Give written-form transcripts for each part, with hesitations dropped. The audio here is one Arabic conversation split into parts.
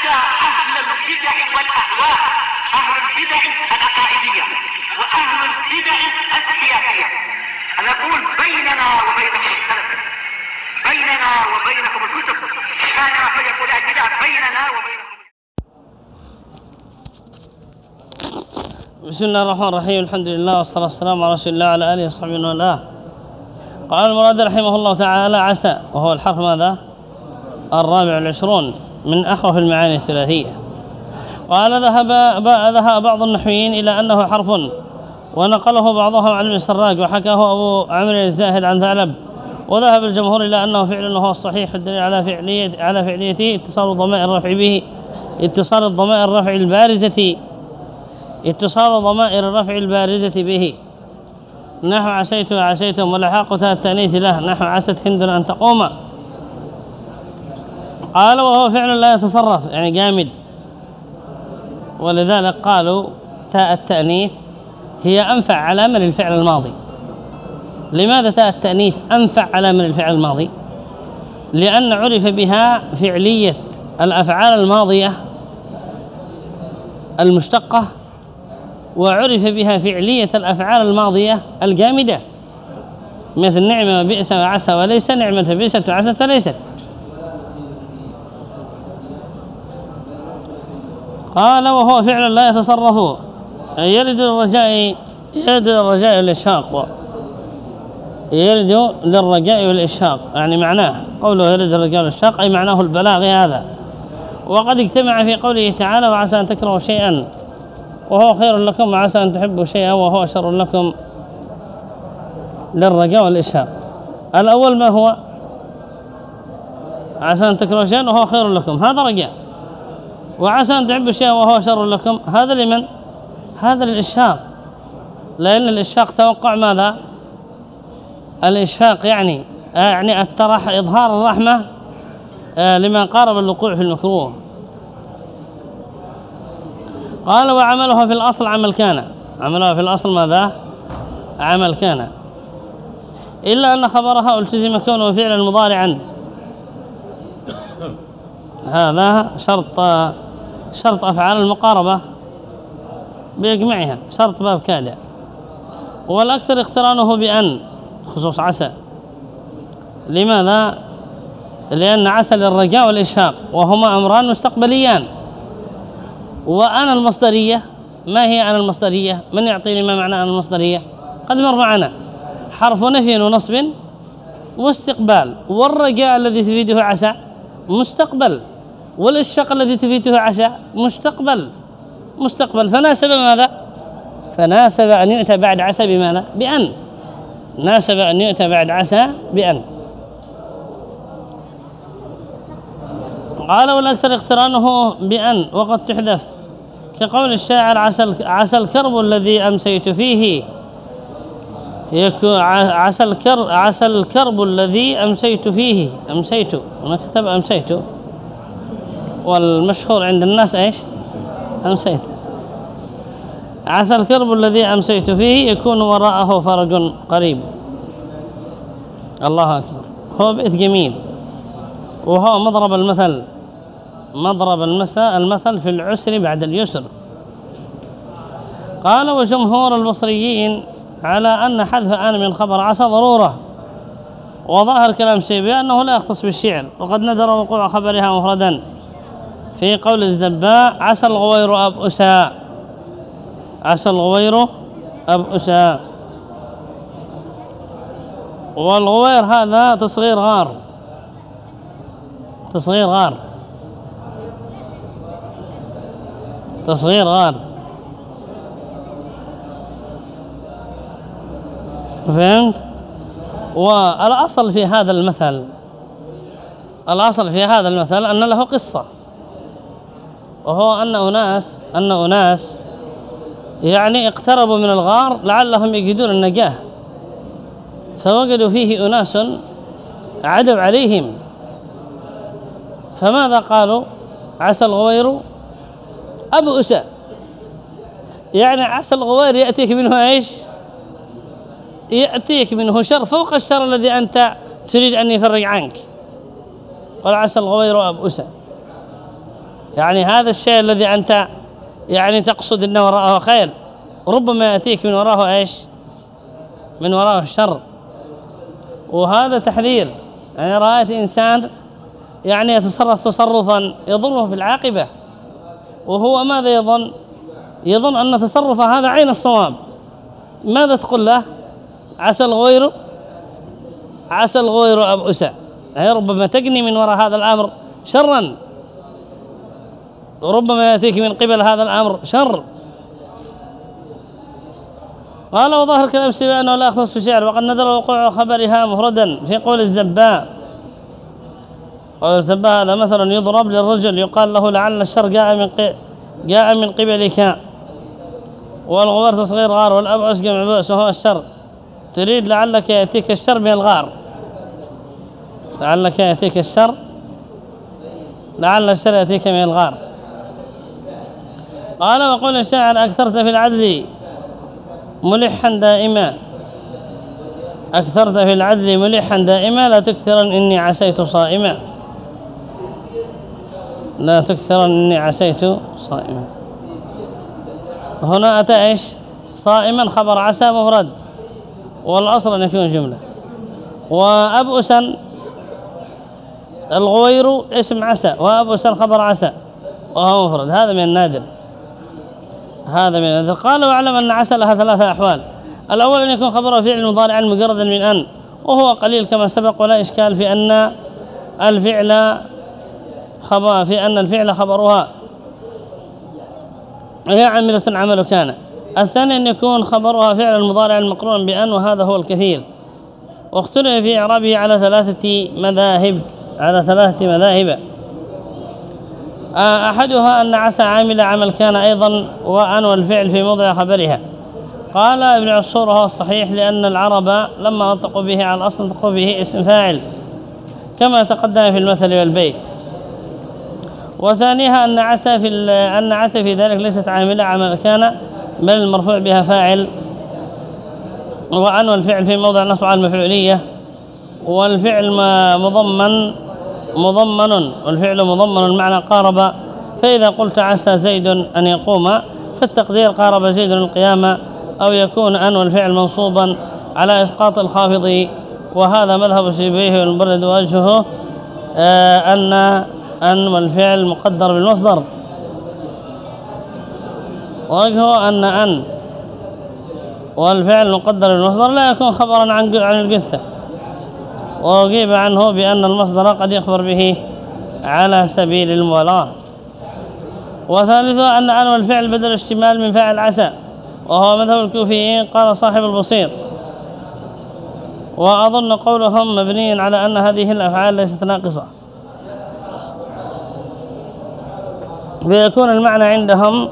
حتى أهل البدع والأهواء، أهل البدع العقائدية وأهل البدع السياسية، أنا أقول بيننا وبينكم السلف، بيننا وبينكم الكتب، كان فيقول البدع بيننا وبينكم. بسم الله الرحمن الرحيم. الحمد لله والصلاة والسلام على رسول الله وعلى آله وصحبه ومن والاه. قال المراد رحمه الله تعالى: عسى، وهو الحرف ماذا؟ 24 من أحرف المعاني الثلاثية. قال ذهب بعض النحويين إلى أنه حرف، ونقله بعضهم عن ابن السراج، وحكاه أبو عمرو الزاهد عن ثعلب. وذهب الجمهور إلى أنه فعل، وهو الصحيح، الدليل على فعليته اتصال ضمائر الرفع به، اتصال الضمائر الرفع البارزة به، نحو عسيت وعسيتم، ولحاق تاء التأنيث له، نحو عست هند أن تقوم. قال: وهو فعل لا يتصرف، يعني جامد، ولذلك قالوا تاء التأنيث هي أنفع علامة للفعل الماضي. لماذا تاء التأنيث أنفع علامة للفعل الماضي؟ لأن عرف بها فعلية الأفعال الماضية المشتقة، وعرف بها فعلية الأفعال الماضية الجامدة، مثل نعمة وبئس وعسى وليس، نعمة بئست وعسى ليست. قال: وهو فعل لا يتصرف، يرد للرجاء والإشفاق، يرد للرجاء والإشفاق، يعني معناه قوله يرد للرجاء والإشفاق أي معناه البلاغي هذا. وقد اجتمع في قوله تعالى: وعسى أن تكرهوا شيئا وهو خير لكم، وعسى أن تحبوا شيئا وهو شر لكم، للرجاء والإشفاق. الأول ما هو؟ عسى أن تكرهوا شيئا وهو خير لكم، هذا رجاء. وعسى أن تحبوا شيئا وهو شر لكم، هذا لمن؟ هذا للإشفاق، لأن الإشفاق توقع ماذا؟ الإشفاق يعني إظهار الرحمة لما قارب الوقوع في المكروه. قال: وعمله في الأصل عمل كان، عمله في الأصل ماذا؟ عمل كان، إلا أن خبرها التزم كونه فعلا مضارعا. هذا شرط أفعال المقاربة بإجمعها، شرط باب كاد. والأكثر اقترانه بأن، خصوص عسى. لماذا؟ لأن عسى للرجاء والإشفاق، وهما أمران مستقبليان. وأنا المصدرية، ما هي أنا المصدرية؟ من يعطيني ما معنى أنا المصدرية؟ قد مر معنا، حرف نفي ونصب واستقبال. والرجاء الذي تفيده عسى مستقبل، والإشفاق الذي تفيده عسى مستقبل. فناسب ماذا؟ فناسب أن يؤتى بعد عسى بماذا؟ بأن. ناسب أن يؤتى بعد عسى بأن. قال: والأكثر اقترانه بأن، وقد تحذف، كقول الشاعر: عسى الكرب الذي أمسيت فيه، عسى الكرب الذي أمسيت فيه، أمسيت، هنا كتب أمسيت، والمشهور عند الناس إيش؟ أمسيت. عسى الكرب الذي أمسيت فيه يكون وراءه فرج قريب. الله أكبر. هو بيت جميل، وهو مضرب المثل في العسر بعد اليسر. قال: وجمهور البصريين على أن حذف آن من خبر عسى ضرورة، وظاهر كلام سيبوي أنه لا يختص بالشعر، وقد ندر وقوع خبرها مفردا في قول الزباء: عسى الغوير أبؤسا، عسى الغوير أبؤسا. والغوير هذا تصغير غار، تصغير غار، فهمت؟ والأصل في هذا المثل أن له قصة، وهو أن أناس يعني اقتربوا من الغار لعلهم يجدون النجاة، فوجدوا فيه أناس عدوا عليهم، فماذا قالوا؟ عسى الغوير أبؤس، يعني عسى الغوير يأتيك منه إيش؟ يأتيك منه شر فوق الشر الذي أنت تريد أن يفرج عنك. قال: عسى الغوير أبؤس. يعني هذا الشيء الذي أنت يعني تقصد أنه وراءه خير ربما يأتيك من وراءه إيش؟ من وراءه الشر. وهذا تحذير. يعني رأيت إنسان يعني يتصرف تصرفا يضره في العاقبة، وهو ماذا يظن؟ يظن أن تصرف هذا عين الصواب. ماذا تقول له؟ عسى الغير أبؤسا. يعني ربما تجني من وراء هذا الأمر شرا، وربما يأتيك من قبل هذا الأمر شر. قال وظاهر كلام السباع أنه لا يختص في شعر، وقد ندر وقوع خبرها مفردا في قول الزباء. قول الزباء هذا مثلا يضرب للرجل يقال له لعل الشر جاء من قبلك، والغبار تصغير غار، والأبعس جمع بؤس وهو الشر. تريد لعلك يأتيك الشر من الغار، لعلك يأتيك الشر، لعل الشر يأتيك من الغار. قال وقول الشاعر أكثرت في العدل ملحا دائما، أكثرت في العدل ملحا دائما، لا تكثرن إني عسيت صائما، لا تكثرن إني عسيت صائما. هنا أتى إيش؟ صائما خبر عسى مفرد، والأصل أن يكون جملة. وأبؤسا الغوير اسم عسى، وأبؤسا خبر عسى وهو مفرد. هذا من النادر، هذا من النادر. قال واعلم أن عسى لها ثلاثة أحوال. الأول أن يكون خبره فعل مضارعا مجردا من أن، وهو قليل كما سبق، ولا إشكال في أن الفعل خبرها هي عاملة عمل كان. الثاني أن يكون خبرها فعل المضارع المقرون بأن، وهذا هو الكثير. واختلف في إعرابه على ثلاثة مذاهب. أحدها أن عسى عامل عمل كان أيضا، وأن والفعل في موضع خبرها. قال ابن عصور هو الصحيح، لأن العرب لما نطقوا به على الأصل نطقوا به اسم فاعل كما تقدم في المثل والبيت. وثانيها أن عسى في ذلك ليست عاملة عمل كان، بل المرفوع بها فاعل، وأن والفعل في موضع نصب على المفعولية، والفعل مضمن معنى قارب. فإذا قلت عسى زيد أن يقوم فالتقدير قارب زيد القيامة، أو يكون أن والفعل منصوبا على إسقاط الخافض. وهذا مذهب سيبويه والمبرد وجهه أن والفعل مقدر بالمصدر، وجهه أن والفعل مقدر بالمصدر لا يكون خبرا عن الجثة، وأجيب عنه بأن المصدر قد يخبر به على سبيل الموالاة. وثالثها أن والفعل بدل اشتمال من فاعل عسى، وهو مذهب الكوفيين. قال صاحب البسيط وأظن قولهم مبني على أن هذه الأفعال ليست ناقصة، فيكون المعنى عندهم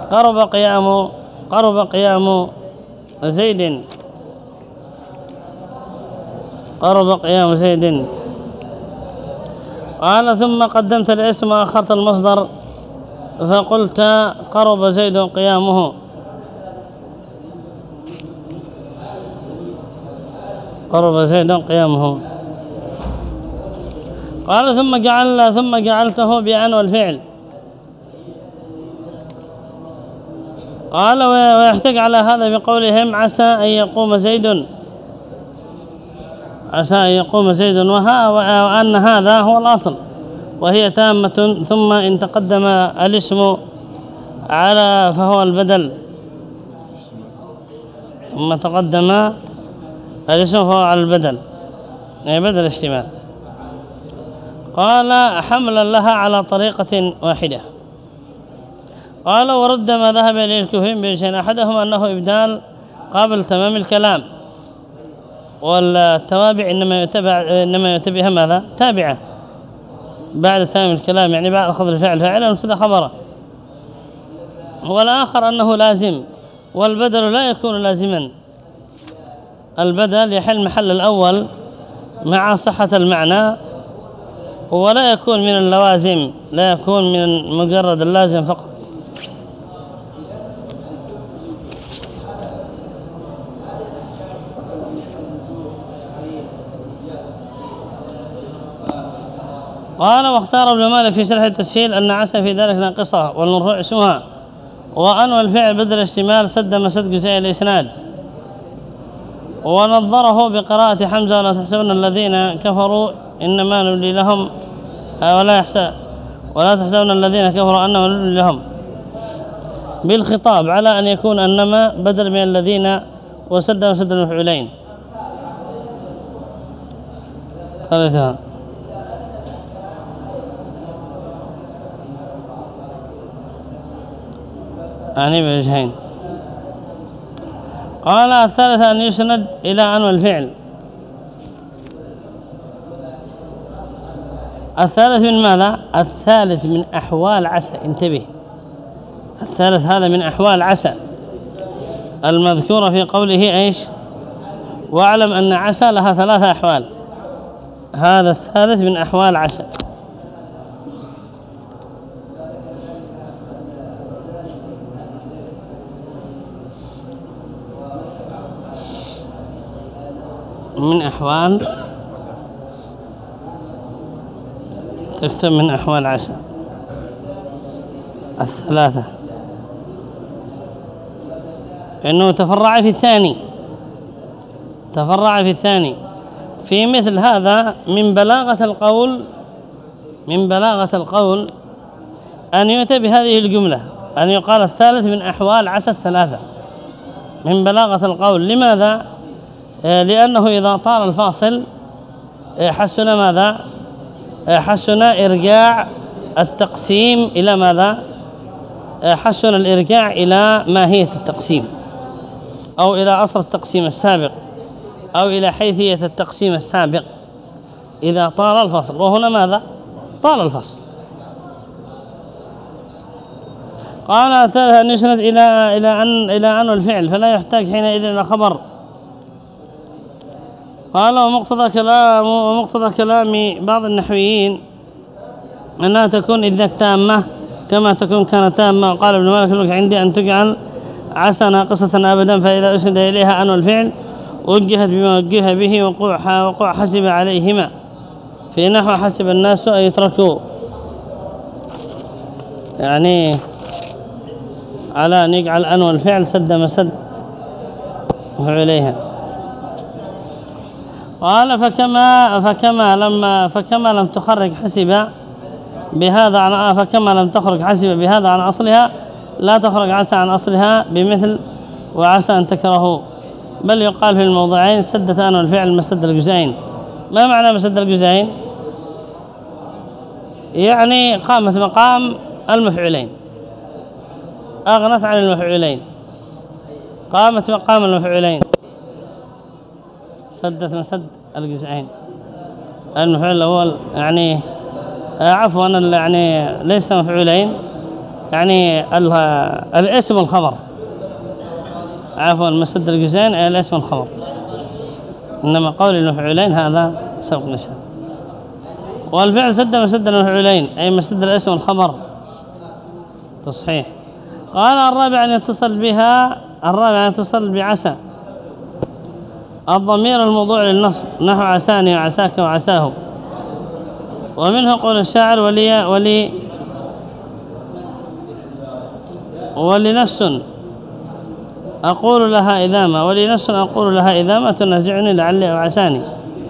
قرب قيام زيد، قال ثم قدمت الاسم وأخرت المصدر فقلت قرب زيد قيامه، قال ثم جعلته بأن والفعل. قال ويحتج على هذا بقولهم عسى أن يقوم زيد، وأن هذا هو الأصل وهي تامة. ثم إن تقدم الاسم على فهو البدل، على البدل، يعني بدل اشتمال. قال حملا لها على طريقة واحدة. قال ورد ما ذهب إليه الكوفيين بوجهين، أحدهما أنه إبدال قابل تمام الكلام، والتوابع إنما يتبعها ماذا؟ تابعة بعد تمام الكلام، يعني بعد أخذ الفعل فاعلا وابتدأ خبره. والآخر أنه لازم، والبدل لا يكون لازما، البدل يحل محل الأول مع صحة المعنى، ولا يكون من اللوازم، لا يكون من مجرد اللازم فقط. قال واختار ابن مالك في شرح التسهيل أن عسى في ذلك ناقصة والمرفوع اسمها، وأن والفعل بدل اشتمال سد مسد جزئي الإسناد. ونظره بقراءة حمزة ولا تحسبن الذين كفروا إنما نملي لهم ولا تحسبن الذين كفروا أنما نملي لهم بالخطاب على أن يكون أنما بدل من الذين وسد مسد المفعولين. ثالثا يعني بوجهين. قال الثالث أن يسند إلى أن والفعل. الثالث من ماذا؟ الثالث من أحوال عسى، انتبه، الثالث هذا من أحوال عسى المذكورة في قوله إيش؟ واعلم أن عسى لها ثلاثة أحوال. هذا الثالث من أحوال عسى. من أحوال، تكتب من أحوال عسى الثلاثة، إنه تفرع في الثاني، تفرع في الثاني. في مثل هذا من بلاغة القول أن يؤتى بهذه الجملة، أن يقال الثالث من أحوال عسى الثلاثة من بلاغة القول. لماذا؟ لأنه إذا طال الفاصل حسن ماذا؟ حسن إرجاع التقسيم إلى ماذا؟ حسن الإرجاع إلى ماهية التقسيم، أو إلى أصل التقسيم السابق، أو إلى حيثية التقسيم السابق إذا طال الفصل. وهنا ماذا؟ طال الفصل. قال أن يسند إلى أن والفعل فلا يحتاج حينئذ إلى خبر. قال ومقتضى كلام بعض النحويين أنها تكون إذا تامة كما تكون كانت تامة. وقال ابن مالك عندي أن تجعل عسى ناقصة أبدا، فإذا أسند إليها أن والفعل وجهت بما وجه به وقوع حسب عليهما في نحو حسب الناس أن يتركوا، يعني على أن يجعل أن والفعل سد مسد عليها. قال فكما لم تخرج حسب بهذا عن أصلها لا تخرج عسى عن أصلها بمثل وعسى أن تكرهوا، بل يقال في الموضعين سدت أن والفعل مسد الجزئين. ما معنى مسد الجزئين؟ يعني قامت مقام المفعولين، أغنت عن المفعولين، قامت مقام المفعولين، سدت مسد الجزئين. المفعول الأول يعني عفوا يعني ليس مفعولين، يعني الاسم والخبر، عفوا مسد الجزئين أي الاسم والخبر، إنما قول المفعولين هذا سبق مثال. والفعل سد مسد المفعولين أي مسد الاسم والخبر، تصحيح. قال الرابع أن يتصل بعسى الضمير الموضوع للنصب نحو عساني وعساك وعساه. ومنه قول الشاعر ولنفس أقول لها إذا ما تنازعني لعلي أو عساني.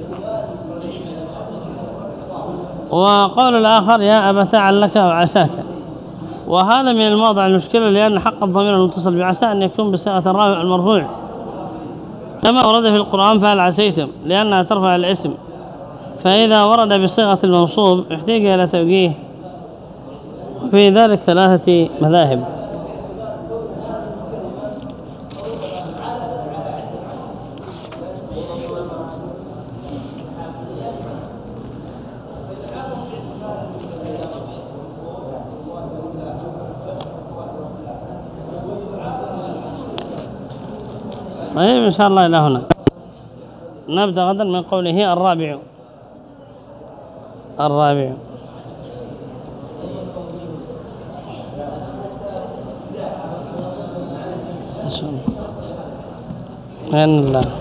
وقول الآخر يا أبتا علك أو عساك. وهذا من الموضع المشكلة، لأن حق الضمير المتصل بعسى أن يكون بصيغة الرافع المرفوع كما ورد في القرآن فهل عسيتم، لأنها ترفع الاسم. فإذا ورد بصيغة المنصوب احتاج إلى توجيه، وفي ذلك ثلاثة مذاهب. طيب إن شاء الله إلى هنا. نبدأ غدا من قوله الرابع. بسم الله.